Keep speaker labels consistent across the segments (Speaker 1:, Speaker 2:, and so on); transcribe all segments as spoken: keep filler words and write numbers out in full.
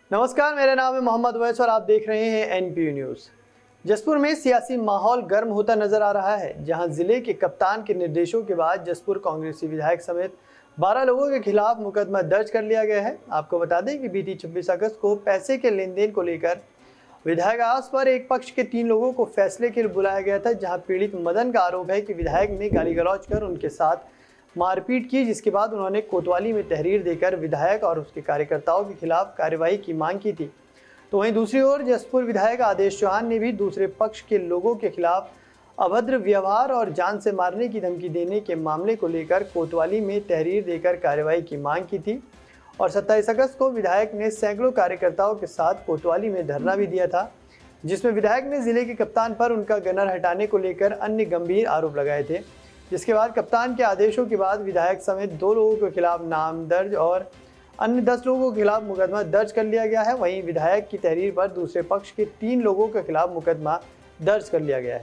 Speaker 1: नमस्कार, मेरा नाम है मोहम्मद वैस और आप देख रहे हैं एन पी न्यूज़। जसपुर में सियासी माहौल गर्म होता नजर आ रहा है, जहां जिले के कप्तान के निर्देशों के बाद जसपुर कांग्रेसी विधायक समेत बारह लोगों के खिलाफ मुकदमा दर्ज कर लिया गया है। आपको बता दें कि बीती छब्बीस अगस्त को पैसे के लेन देन को लेकर विधायक आवास पर एक पक्ष के तीन लोगों को फैसले के लिए बुलाया गया था, जहाँ पीड़ित मदन का आरोप है कि विधायक ने गाली गलौज कर उनके साथ मारपीट की, जिसके बाद उन्होंने कोतवाली में तहरीर देकर विधायक और उसके कार्यकर्ताओं के खिलाफ कार्रवाई की मांग की थी। तो वहीं दूसरी ओर जसपुर विधायक आदेश चौहान ने भी दूसरे पक्ष के लोगों के खिलाफ अभद्र व्यवहार और जान से मारने की धमकी देने के मामले को लेकर कोतवाली में तहरीर देकर कार्रवाई की मांग की थी। और सत्ताईस अगस्त को विधायक ने सैकड़ों कार्यकर्ताओं के साथ कोतवाली में धरना भी दिया था, जिसमें विधायक ने जिले के कप्तान पर उनका गनर हटाने को लेकर अन्य गंभीर आरोप लगाए थे। जिसके बाद कप्तान के आदेशों के बाद विधायक समेत दो लोगों के खिलाफ नाम दर्ज और अन्य दस लोगों के खिलाफ मुकदमा दर्ज कर लिया गया है। वहीं विधायक की तहरीर पर दूसरे पक्ष के तीन लोगों के खिलाफ मुकदमा दर्ज कर लिया गया है।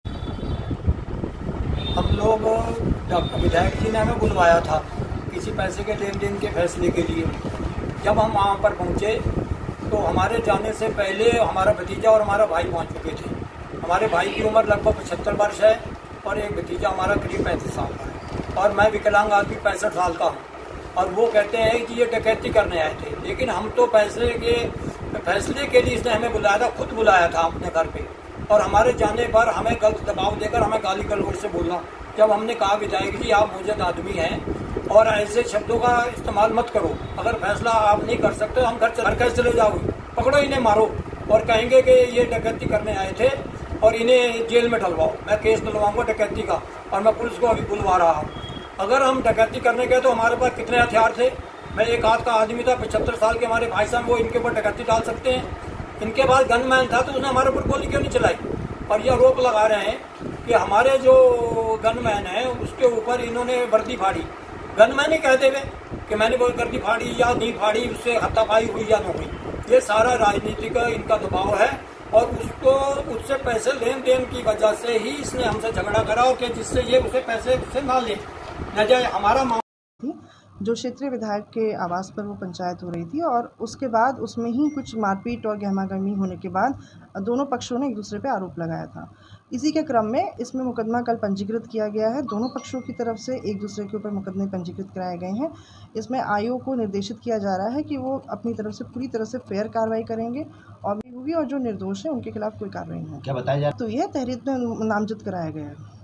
Speaker 2: हम लोग विधायक जी ने हमें बुलवाया था किसी पैसे के लेन देन के फैसले के लिए। जब हम वहाँ पर पहुँचे तो हमारे जाने से पहले हमारा भतीजा और हमारा भाई पहुँच चुके थे। हमारे भाई की उम्र लगभग पचहत्तर वर्ष है और एक भतीजा हमारा करीब पैंतीस साल का है और मैं विकलांग आदमी पैंसठ साल का हूँ। और वो कहते हैं कि ये डकैती करने आए थे, लेकिन हम तो पैसे के फैसले के लिए इसने हमें बुलाया था, खुद बुलाया था अपने घर पे। और हमारे जाने पर हमें गलत दबाव देकर हमें गाली गलौज से बोला। जब हमने कहा विधायक जी आप मुझे आदमी हैं और ऐसे शब्दों का इस्तेमाल मत करो, अगर फैसला आप नहीं कर सकते हम घर घर कैसे चले जाओगे, पकड़ो इन्हें मारो और कहेंगे कि ये डकैती करने आए थे और इन्हें जेल में डलवाओ। मैं केस डलवाऊंगा डकैती का और मैं पुलिस को अभी बुलवा रहा हूँ। अगर हम डकैती करने गए तो हमारे पास कितने हथियार थे। मैं एक हाथ का आदमी था, पचहत्तर साल के हमारे भाई साहब, वो इनके ऊपर डकैती डाल सकते हैं। इनके पास गनमैन था तो उसने हमारे ऊपर गोली क्यों नहीं चलाई। और ये आरोप लगा रहे हैं कि हमारे जो गनमैन है उसके ऊपर इन्होंने वर्दी फाड़ी। गनमैन ही कहते हुए कि मैंने वो वर्दी फाड़ी या नहीं फाड़ी, उससे हाथापाई हुई या नहीं हुई। ये सारा राजनीति का इनका दबाव है और उसको उससे पैसे लेन देन की वजह से ही इसने हमसे झगड़ा करा और कि जिससे ये उसे पैसे उससे ना ले न जाए। हमारा मामला
Speaker 3: जो क्षेत्रीय विधायक के आवास पर वो पंचायत हो रही थी और उसके बाद उसमें ही कुछ मारपीट और गहमागहमी होने के बाद दोनों पक्षों ने एक दूसरे पे आरोप लगाया था। इसी के क्रम में इसमें मुकदमा कल पंजीकृत किया गया है। दोनों पक्षों की तरफ से एक दूसरे के ऊपर मुकदमे पंजीकृत कराए गए हैं। इसमें आयोग को निर्देशित किया जा रहा है कि वो अपनी तरफ से पूरी तरह से फेयर कार्रवाई करेंगे और भी होगी और जो निर्दोष है उनके खिलाफ कोई कार्रवाई नहीं।
Speaker 4: क्या बताया जाए
Speaker 3: तो यह तहरीर में नामजद कराया गया है।